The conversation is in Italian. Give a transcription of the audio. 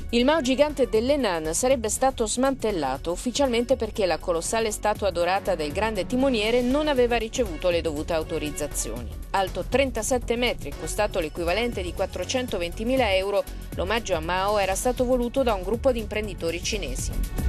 Il Mao gigante dell'Henan sarebbe stato smantellato ufficialmente perché la colossale statua dorata del grande timoniere non aveva ricevuto le dovute autorizzazioni. Alto 37 metri, costato l'equivalente di 420.000 euro, l'omaggio a Mao era stato voluto da un gruppo di imprenditori cinesi.